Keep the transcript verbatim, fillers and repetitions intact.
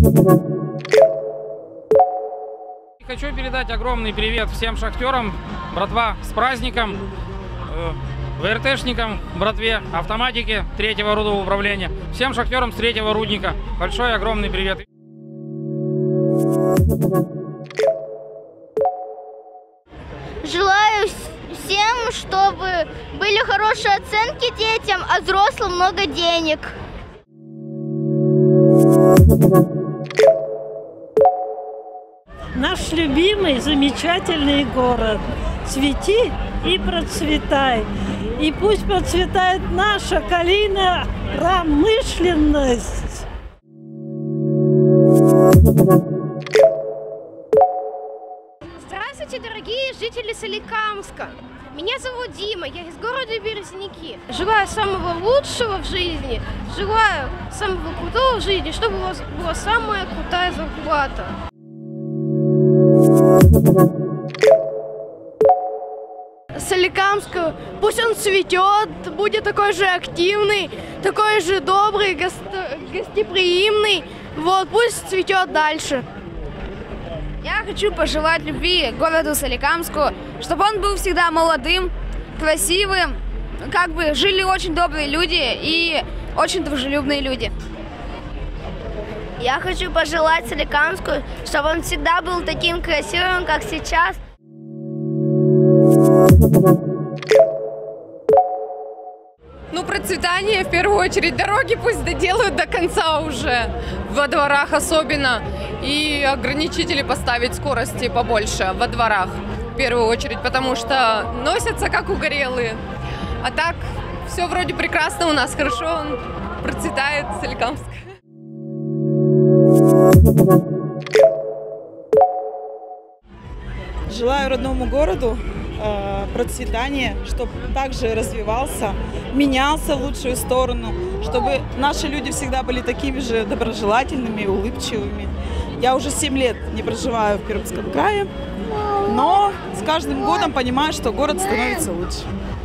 Хочу передать огромный привет всем шахтерам, братва, с праздником, э, ВРТшникам, братве, автоматике третьего рудового управления, всем шахтерам с третьего рудника. Большой огромный привет. Желаю всем, чтобы были хорошие оценки детям, а взрослым много денег. Наш любимый, замечательный город. Цвети и процветай. И пусть процветает наша калийная промышленность. Здравствуйте, дорогие жители Соликамска. Меня зовут Дима, я из города Березники. Желаю самого лучшего в жизни, желаю самого крутого в жизни, чтобы у вас была самая крутая зарплата. Соликамск, пусть он цветет, будет такой же активный, такой же добрый, госто гостеприимный. Вот, пусть цветет дальше. Я хочу пожелать любви городу Соликамску, чтобы он был всегда молодым, красивым, как бы жили очень добрые люди и очень дружелюбные люди. Я хочу пожелать Соликамску, чтобы он всегда был таким красивым, как сейчас. Ну, процветание, в первую очередь, дороги пусть доделают до конца уже, во дворах особенно, и ограничители поставить скорости побольше во дворах, в первую очередь, потому что носятся как угорелые. А так, все вроде прекрасно у нас, хорошо, он процветает, Соликамск. Желаю родному городу э, процветания, чтобы также развивался, менялся в лучшую сторону, чтобы наши люди всегда были такими же доброжелательными, улыбчивыми. Я уже семь лет не проживаю в Пермском крае, но с каждым годом понимаю, что город становится лучше.